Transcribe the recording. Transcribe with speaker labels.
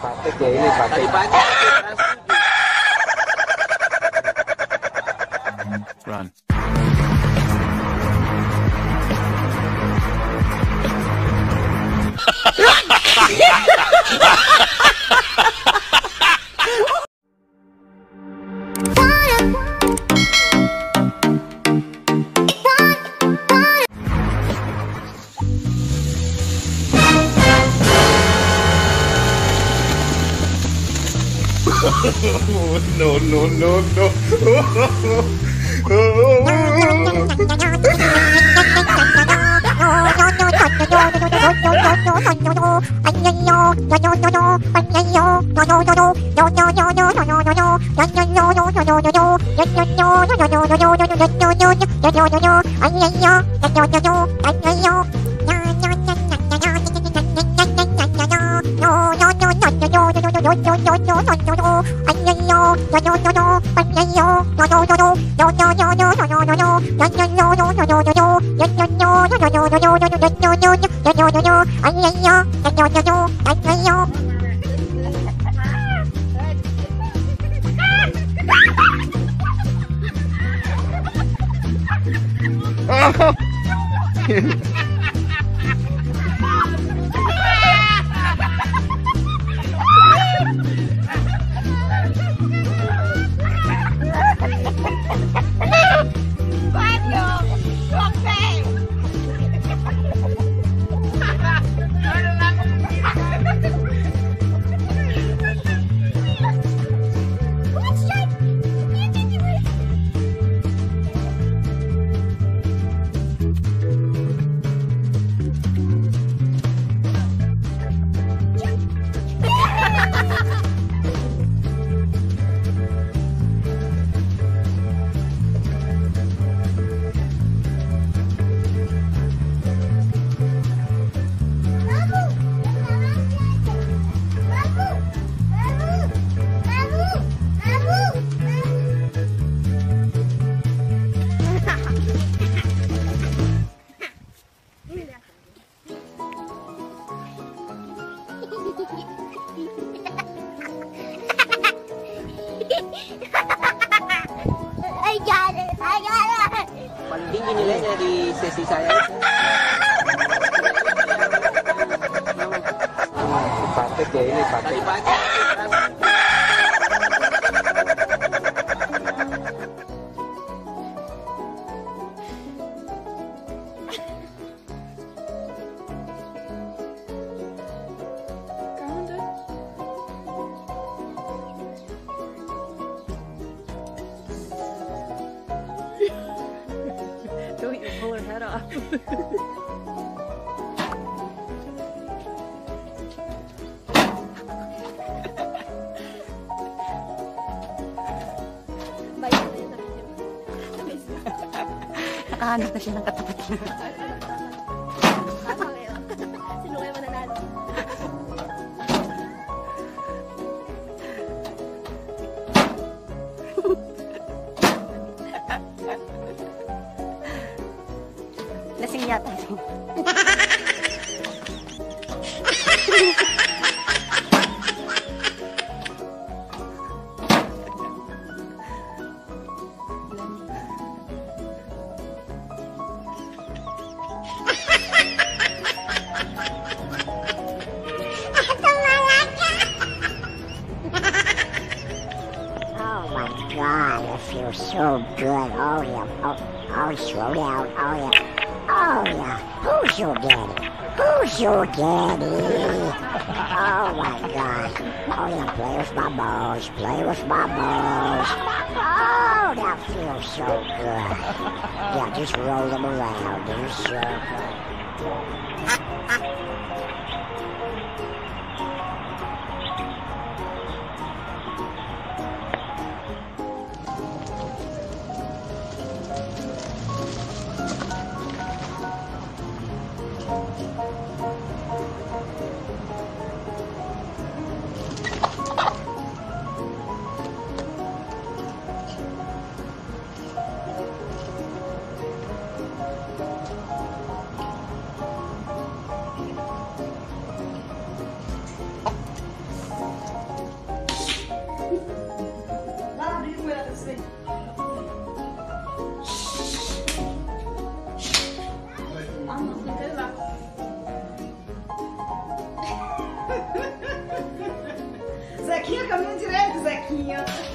Speaker 1: Praktek ya ini praktek.
Speaker 2: Run.
Speaker 3: No, no, no,
Speaker 1: Paling tinggi nilainya di sesi saya. Praktek ya ini praktek.
Speaker 4: Don't you pull her head off.
Speaker 5: Nakahanap na siya ng katapat niya.
Speaker 4: Sino kayo mananalo?
Speaker 5: Lasing yata siya. Oh my God, it feels so good. Oh yeah, oh slow down. Oh yeah, oh yeah. Who's your daddy? Who's your daddy? Oh my God. Oh yeah, play with my balls. Play with my balls. Oh, that feels so good. Yeah, just roll them around in a circle.
Speaker 4: Yeah.